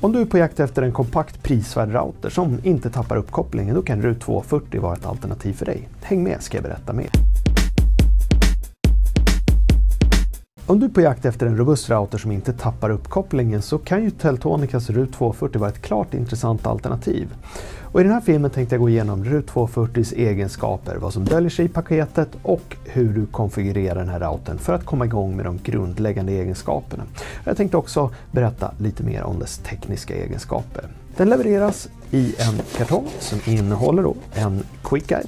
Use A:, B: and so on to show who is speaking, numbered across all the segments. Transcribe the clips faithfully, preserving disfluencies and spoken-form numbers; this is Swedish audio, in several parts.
A: Om du är på jakt efter en kompakt prisvärd router som inte tappar uppkopplingen, då kan RUT tvåhundrafyrtio vara ett alternativ för dig. Häng med, ska jag berätta mer. Om du är på jakt efter en robust router som inte tappar uppkopplingen, så kan ju Teltonicas RUT tvåhundrafyrtio vara ett klart intressant alternativ. Och i den här filmen tänkte jag gå igenom RUT tvåhundrafyrtios egenskaper, vad som döljer sig i paketet och hur du konfigurerar den här routern för att komma igång med de grundläggande egenskaperna. Jag tänkte också berätta lite mer om dess tekniska egenskaper. Den levereras i en kartong som innehåller då en quick guide.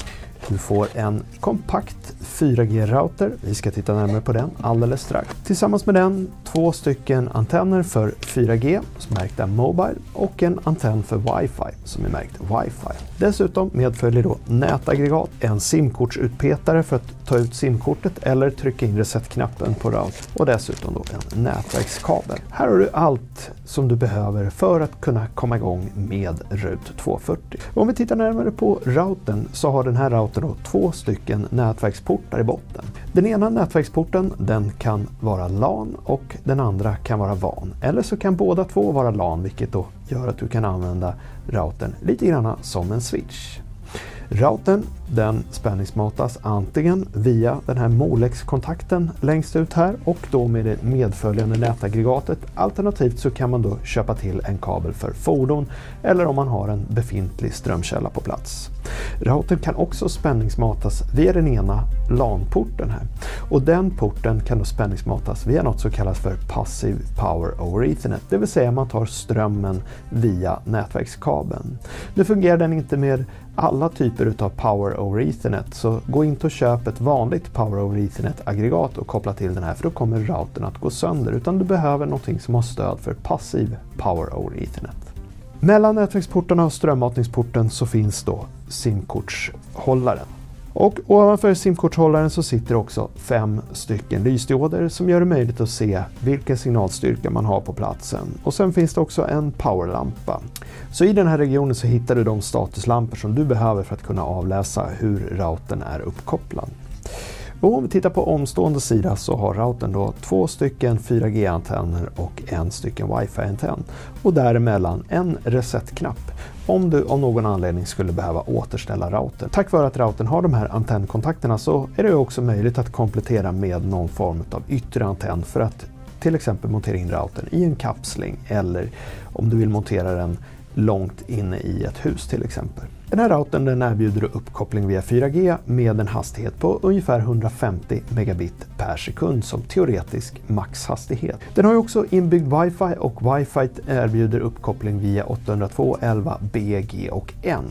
A: Du får en kompakt fyra G-router, vi ska titta närmare på den alldeles strax. Tillsammans med den två stycken antenner för fyra G som är märkta Mobile och en antenn för Wi-Fi som är märkt Wi-Fi. Dessutom medföljer då nätaggregat, en simkortsutpetare för att ta ut simkortet eller trycka in reset-knappen på routern och dessutom då en nätverkskabel. Här har du allt som du behöver för att kunna komma igång med RUT tvåhundrafyrtio. Om vi tittar närmare på routern så har den här routern då två stycken nätverksportar i botten. Den ena nätverksporten, den kan vara LAN och den andra kan vara WAN. Eller så kan båda två vara LAN, vilket då gör att du kan använda routern lite grann som en switch. Routern, den spänningsmatas antingen via den här Molex-kontakten längst ut här och då med det medföljande nätaggregatet. Alternativt så kan man då köpa till en kabel för fordon eller om man har en befintlig strömkälla på plats. Routern kan också spänningsmatas via den ena LAN-porten här. Och den porten kan då spänningsmatas via något som kallas för Passive Power over Ethernet. Det vill säga man tar strömmen via nätverkskabeln. Nu fungerar den inte med alla typer utav Power over Ethernet, så gå inte och köp ett vanligt Power over Ethernet-aggregat och koppla till den här, för då kommer routern att gå sönder, utan du behöver någonting som har stöd för passiv Power over Ethernet. Mellan nätverksportarna och strömmatningsporten så finns då simkortshållaren. Och ovanför simkortshållaren så sitter också fem stycken lysdioder som gör det möjligt att se vilken signalstyrka man har på platsen. Och sen finns det också en powerlampa. Så i den här regionen så hittar du de statuslampor som du behöver för att kunna avläsa hur routern är uppkopplad. Och om vi tittar på omstående sida så har routern då två stycken fyra G-antenner och en stycken Wi-Fi-antenn. Och däremellan en reset-knapp om du av någon anledning skulle behöva återställa routern. Tack vare att routern har de här antennkontakterna så är det också möjligt att komplettera med någon form av yttre antenn för att till exempel montera in routern i en kapsling eller om du vill montera den långt inne i ett hus till exempel. Den här routern den erbjuder uppkoppling via fyra G med en hastighet på ungefär hundrafemtio megabit per sekund som teoretisk maxhastighet. Den har ju också inbyggd Wi-Fi och Wi-Fi erbjuder uppkoppling via åttahundratvå elva B G och N.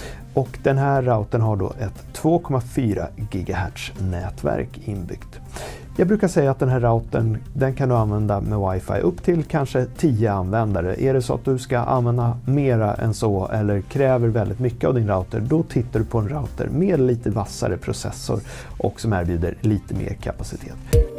A: Och den här routern har då ett två komma fyra gigahertz nätverk inbyggt. Jag brukar säga att den här routern den kan du använda med Wi-Fi upp till kanske tio användare. Är det så att du ska använda mera än så eller kräver väldigt mycket av din router, då tittar du på en router med lite vassare processor och som erbjuder lite mer kapacitet.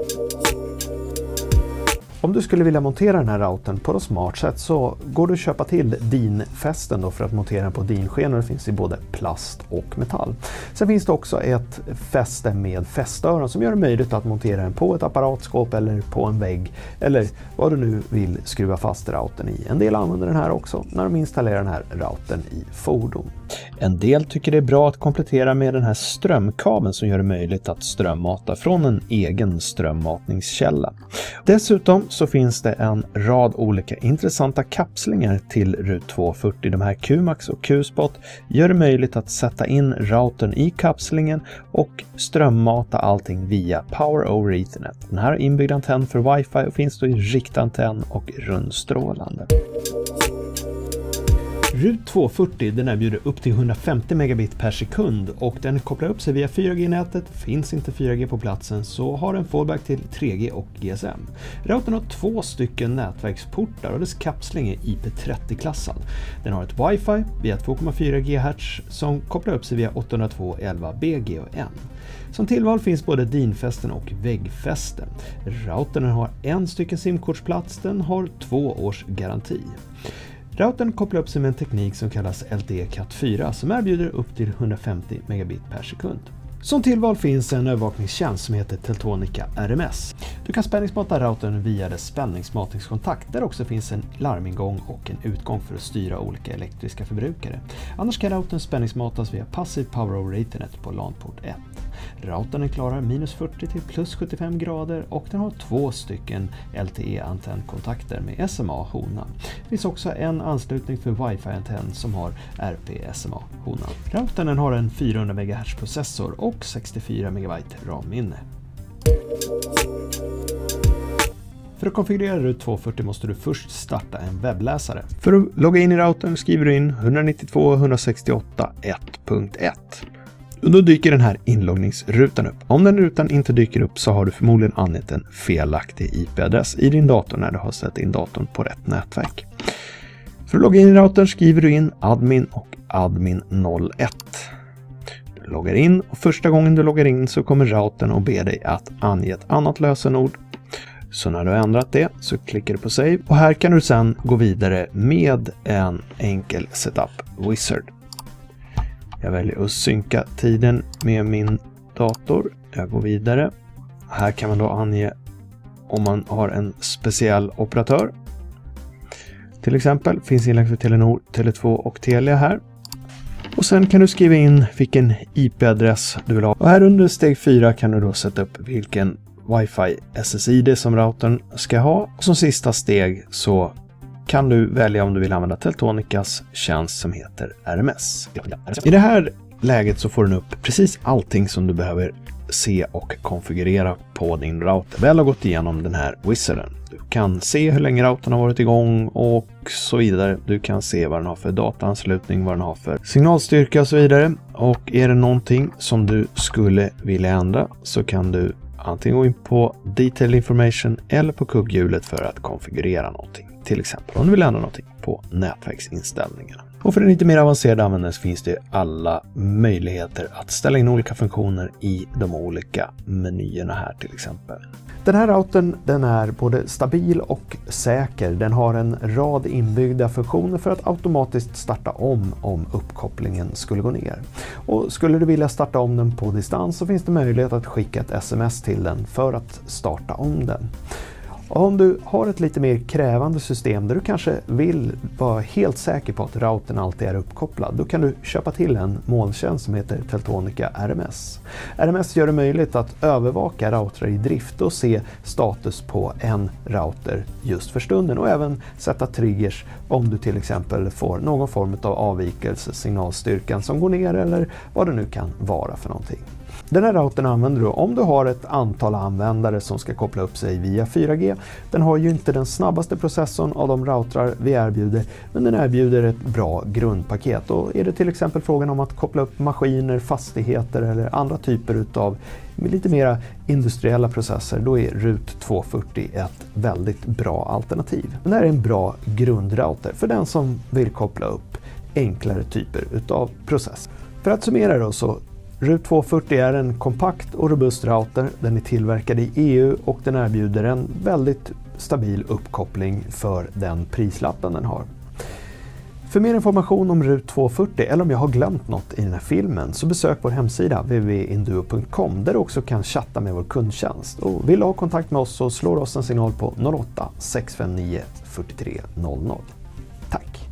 A: Om du skulle vilja montera den här routern på ett smart sätt så går du att köpa till DIN-fästen då för att montera den på DIN-skenor. Det finns i både plast och metall. Sen finns det också ett fäste med fästöron som gör det möjligt att montera den på ett apparatskåp eller på en vägg eller vad du nu vill skruva fast routern i. En del använder den här också när de installerar den här routern i fordon. En del tycker det är bra att komplettera med den här strömkabeln som gör det möjligt att strömmata från en egen strömmatningskälla. Dessutom så finns det en rad olika intressanta kapslingar till RUT tvåhundrafyrtio. De här Q MAX och Q-spot gör det möjligt att sätta in routern i kapslingen och strömmata allting via Power over Ethernet. Den här har inbyggd antenn för Wi-Fi och finns då i riktantenn och rundstrålande. RUT tvåhundrafyrtio den erbjuder upp till hundrafemtio megabit per sekund och den kopplar upp sig via fyra G-nätet. Finns inte fyra G på platsen så har den fallback till tre G och G S M. Routern har två stycken nätverksportar och dess kapsling är I P trettio-klassad. Den har ett Wi-Fi via två komma fyra gigahertz som kopplar upp sig via åttahundratvå elva B G och N. Som tillval finns både DIN-fästen och väggfästen. Routern har en stycken simkortsplats, den har två års garanti. Routern kopplar upp sig med en teknik som kallas L T E Cat fyra som erbjuder upp till hundrafemtio megabit per sekund. Som tillval finns en övervakningstjänst som heter Teltonika R M S. Du kan spänningsmata routern via dess spänningsmatningskontakt där också finns en larmingång och en utgång för att styra olika elektriska förbrukare. Annars kan routern spänningsmatas via Passive Power over Ethernet på LAN-port ett. Routern klarar minus fyrtio till plus sjuttiofem grader och den har två stycken L T E-antennkontakter med S M A-honan. Det finns också en anslutning för Wi-Fi-antenn som har R P S M A-honan. Routern har en fyrahundra megahertz-processor och sextiofyra megabyte RAM-minne. För att konfigurera RUT tvåhundrafyrtio måste du först starta en webbläsare. För att logga in i routern skriver du in ett nio två ett sex åtta ett punkt ett. Och då dyker den här inloggningsrutan upp. Om den rutan inte dyker upp så har du förmodligen angett en felaktig I P-adress i din dator när du har ställt in datorn på rätt nätverk. För att logga in i routern skriver du in admin och admin noll ett. Du loggar in och första gången du loggar in så kommer routern och ber dig att ange ett annat lösenord. Så när du har ändrat det så klickar du på save och här kan du sedan gå vidare med en enkel setup wizard. Jag väljer att synka tiden med min dator. Jag går vidare. Här kan man då ange om man har en speciell operatör. Till exempel finns inlägg för Telenor, Tele två och Telia här. Och sen kan du skriva in vilken I P-adress du vill ha. Och här under steg fyra kan du då sätta upp vilken Wi-Fi S S I D som routern ska ha. Och som sista steg så kan du välja om du vill använda Teltonikas tjänst som heter R M S. I det här läget så får du upp precis allting som du behöver se och konfigurera på din router. Väl har gått igenom den här wizarden. Du kan se hur länge routern har varit igång och så vidare. Du kan se vad den har för dataanslutning, vad den har för signalstyrka och så vidare. Och är det någonting som du skulle vilja ändra så kan du antingen gå in på Detail Information eller på kugghjulet för att konfigurera någonting. Till exempel om du vill ändra någonting på nätverksinställningarna. Och för den lite mer avancerade användaren finns det alla möjligheter att ställa in olika funktioner i de olika menyerna här till exempel. Den här routern den är både stabil och säker. Den har en rad inbyggda funktioner för att automatiskt starta om om uppkopplingen skulle gå ner. Och skulle du vilja starta om den på distans så finns det möjlighet att skicka ett sms till den för att starta om den. Och om du har ett lite mer krävande system där du kanske vill vara helt säker på att routern alltid är uppkopplad, då kan du köpa till en molntjänst som heter Teltonika R M S. R M S gör det möjligt att övervaka routrar i drift och se status på en router just för stunden och även sätta triggers om du till exempel får någon form av avvikelse, signalstyrkan som går ner eller vad det nu kan vara för någonting. Den här routern använder du om du har ett antal användare som ska koppla upp sig via fyra G. Den har ju inte den snabbaste processorn av de routrar vi erbjuder, men den erbjuder ett bra grundpaket. Och är det till exempel frågan om att koppla upp maskiner, fastigheter eller andra typer av lite mera industriella processer, då är RUT tvåhundrafyrtio ett väldigt bra alternativ. Den här är en bra grundrouter för den som vill koppla upp enklare typer av process. För att summera då så RUT tvåhundrafyrtio är en kompakt och robust router. Den är tillverkad i E U och den erbjuder en väldigt stabil uppkoppling för den prislappen den har. För mer information om RUT tvåhundrafyrtio eller om jag har glömt något i den här filmen så besök vår hemsida w w w punkt induo punkt com där du också kan chatta med vår kundtjänst. Och vill du ha kontakt med oss så slår oss en signal på noll åtta sex fem nio fyra tre noll noll. Tack!